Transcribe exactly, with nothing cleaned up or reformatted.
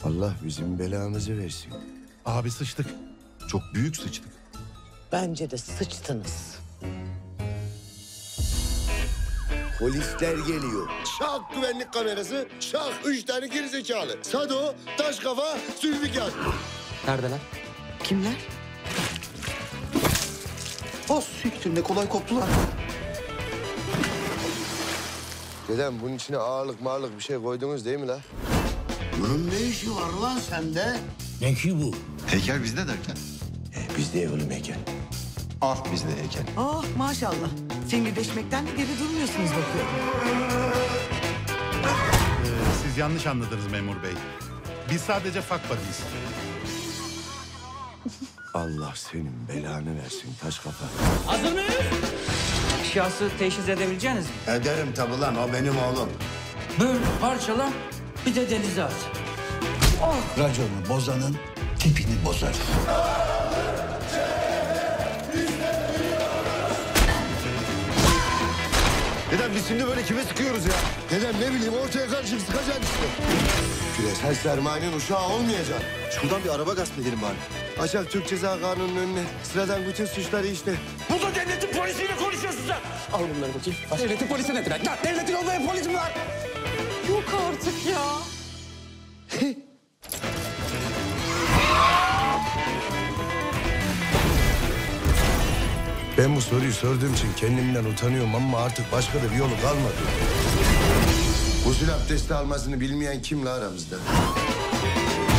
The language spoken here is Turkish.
Allah bizim belamızı versin. Abi sıçtık. Çok büyük sıçtık. Bence de sıçtınız. Polisler geliyor. Şak güvenlik kamerası, şak üç tane gerizekalı. Sado, taş kafa, Zülfikar. Neredeler? Kimler? O siktir ne kolay koptular. Dedem bunun içine ağırlık mağırlık bir şey koydunuz değil mi la? Bunun ne işi var lan sende? Ne ki bu? Heykel bizde derken. E, biz de evlim heykel. Ah bizde heykel. Oh maşallah. Fingirdeşmekten de geri durmuyorsunuz bakıyorum. Ee, siz yanlış anladınız memur bey. Biz sadece fuck buddies. Allah senin belanı versin taş kafa. Hazır mıyız? Şahsı teşhis edebileceğiniz mi? Ederim tabi lan, o benim oğlum. Böl, parçala, bir de denize at. Raconu bozanın tipini bozar. Dedem biz şimdi böyle kime sıkıyoruz ya? Dedem ne bileyim ortaya karışık sıkacaksın işte. Küresel sermayenin uşağı olmayacak. Şuradan bir araba gasp edelim bari. Açak Türk Ceza Kanunu'nun önüne. Sıradan bütün suçları işte. Burada devletin polisiyle konuşuyorsun sen. Al bunları bakayım. Devletin polisi nedir? Lan devletin olmayan polisi mi var? Yok artık ya. Ben bu soruyu sorduğum için kendimden utanıyorum ama artık başka da bir yolu kalmadı. Gusül abdesti almasını bilmeyen kim la aramızda?